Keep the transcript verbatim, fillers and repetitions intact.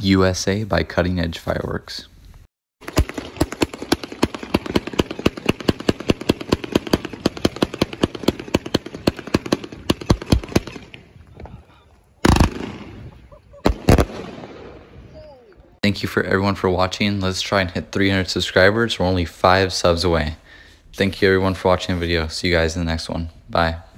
U S A by Cutting Edge Fireworks. Thank you for everyone for watching. Let's try and hit three hundred subscribers. We're only five subs away. Thank you everyone for watching the video. See you guys in the next one. Bye.